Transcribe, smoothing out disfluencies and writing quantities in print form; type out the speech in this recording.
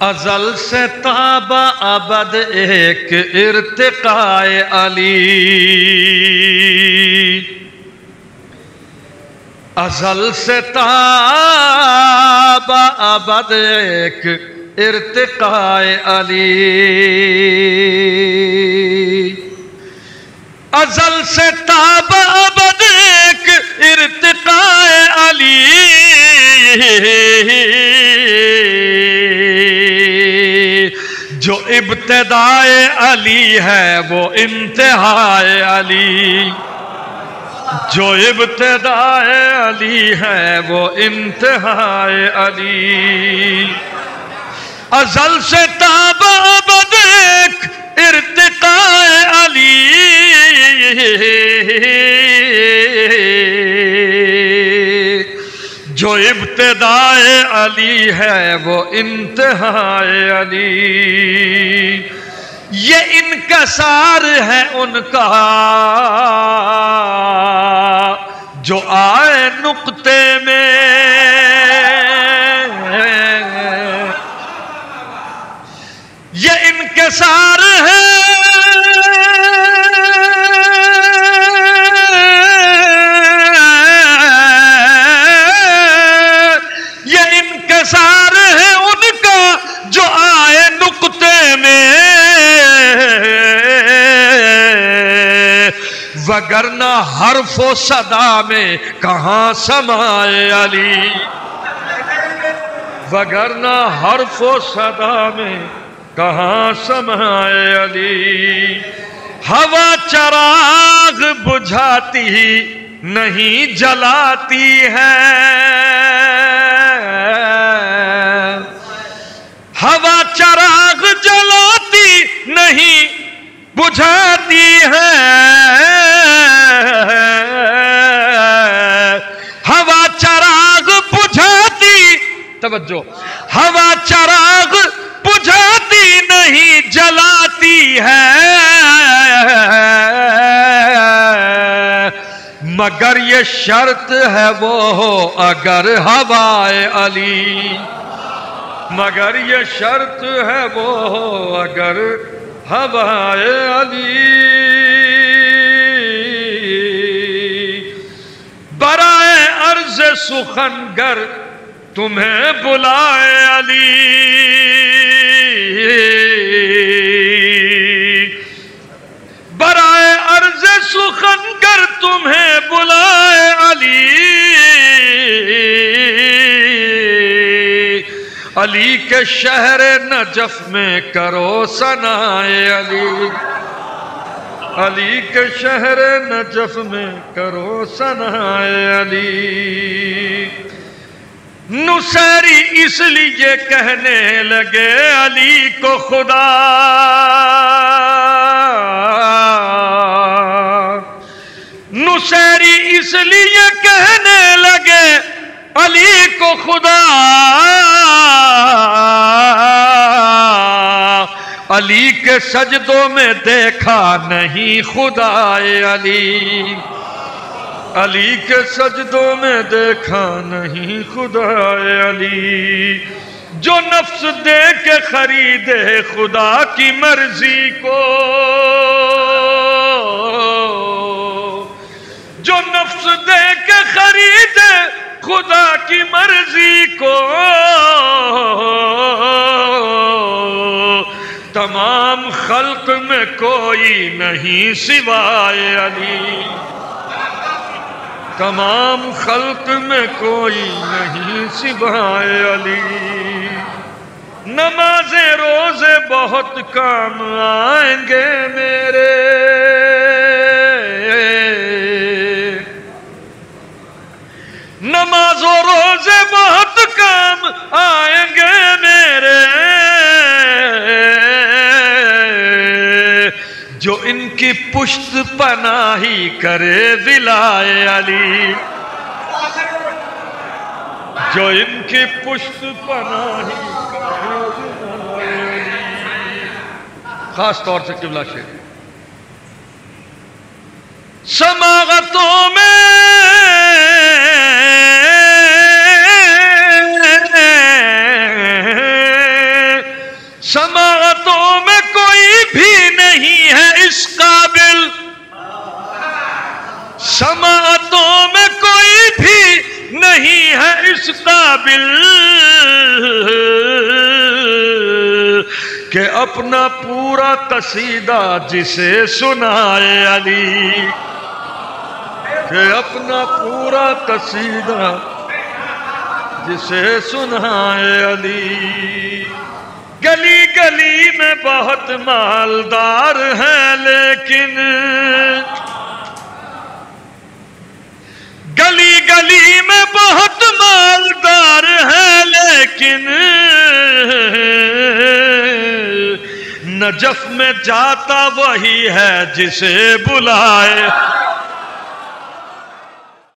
ازل سے تابا ابد ایک ارتقاء علی، ازل سے تابا ابد ایک ارتقاء علی، ازل سے تابا ابد ایک ارتقاء علی، جو ابتدائے علی ہے وہ انتہائے علی، جو ابتدائے علی ہے وہ انتہائے علی، ازل سے تابا ابد ایک ارتقاء علی، جو ابتدائے علی ہے وہ انتہائے علی، یہ انکسار ہے ان کا جو آئے نقطے میں، یہ انکسار ہے ان کا جو آئے نقطے میں، وگرنہ حرف و صدا میں کہاں سمائے علی، وگرنہ حرف و صدا میں کہاں سمائے علی، ہوا چراغ بجھاتی نہیں جلاتی ہے، ہوا چراغ جلاتی نہیں بجھاتی ہے، ہوا چراغ بجھاتی، توجہ، ہوا چراغ بجھاتی نہیں جلاتی ہے، مگر یہ شرط ہے وہ ہو اگر ہوائے علی، مگر یہ شرط ہے وہ ہو اگر ہوائے علی، برائے عرض سخن گر تمہیں بلائے علی، برائے عرض سخن گر تمہیں بلائے علی، علی کے شہر نجف میں کرو ثنائے علی، علی کے شہر نجف میں کرو ثنائے علی، نصیری اس لیے کہنے لگے علی کو خدا، نصیری اس لیے کہنے لگے علی کو خدا، علی کے سجدوں میں دیکھا نہیں خدائے علی، علی کے سجدوں میں دیکھا نہیں خدائے علی، جو نفس دے کے خریدے خدا کی مرضی کو، جو نفس دے کے خریدے خدا کی مرضی کو، تمام خلق میں کوئی نہیں سوائے علی، تمام خلق میں کوئی نہیں سوائے علی، نمازیں روزے بہت کام آئیں گے میرے، نماز و روزے بہت کام آئیں گے میرے، جو ان کی پشت پناہی کرے ولائے علی، جو ان کی پشت پناہی کرے ولائے علی، خاص طور سے قبلہ شیخ سماغتوں میں سماعتوں میں کوئی بھی نہیں ہے اس قابل، سماعتوں میں کوئی بھی نہیں ہے اس قابل کہ اپنا پورا قصیدہ جسے سنائے علی، کہ اپنا پورا قصیدہ جسے سنائے علی۔ گلی گلی میں بہت مالدار ہیں لیکن، گلی گلی میں بہت مالدار ہیں لیکن نجف میں جاتا وہی ہے جسے بلائے